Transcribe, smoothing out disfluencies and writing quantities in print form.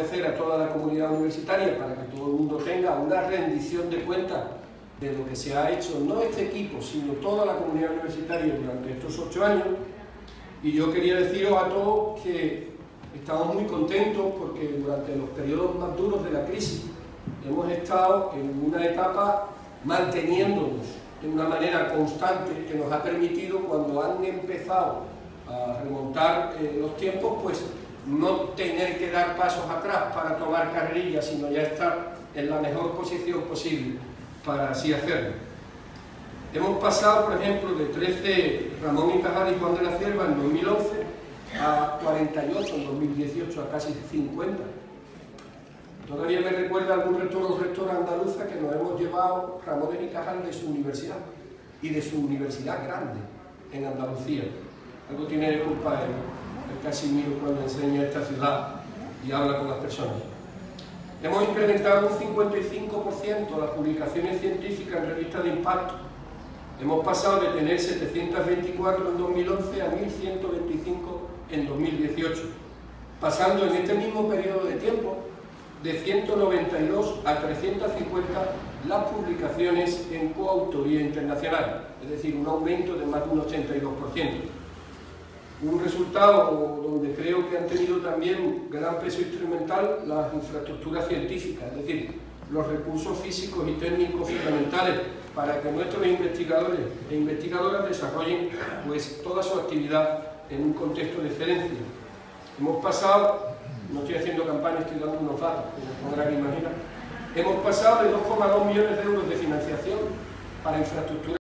ofrecer a toda la comunidad universitaria para que todo el mundo tenga una rendición de cuentas de lo que se ha hecho, no este equipo, sino toda la comunidad universitaria durante estos 8 años. Y yo quería deciros a todos que estamos muy contentos porque durante los periodos más duros de la crisis hemos estado en una etapa manteniéndonos de una manera constante que nos ha permitido, cuando han empezado a remontar los tiempos, pues no tener que dar pasos atrás para tomar carrilla, sino ya estar en la mejor posición posible para así hacerlo. Hemos pasado, por ejemplo, de 13 Ramón y Cajal y Juan de la Cierva en 2011 a 48 en 2018, a casi 50. Todavía me recuerda algún rector o rectora andaluza que nos hemos llevado Ramón y Cajal de su universidad, y de su universidad grande en Andalucía. Algo tiene de culpa el Casimiro cuando enseña esta ciudad y habla con las personas. Hemos incrementado un 55% las publicaciones científicas en revistas de impacto. Hemos pasado de tener 724 en 2011 a 1125 en 2018, pasando en este mismo periodo de tiempo de 192 a 350 las publicaciones en coautoría internacional, es decir, un aumento de más de un 82%. Un resultado donde creo que han tenido también gran peso instrumental las infraestructuras científicas, es decir, los recursos físicos y técnicos fundamentales para que nuestros investigadores e investigadoras desarrollen pues toda su actividad en un contexto de excelencia. Hemos pasado, no estoy haciendo campaña, estoy dando unos datos, como podrán imaginar, hemos pasado de 2,2 millones de euros de financiación para infraestructuras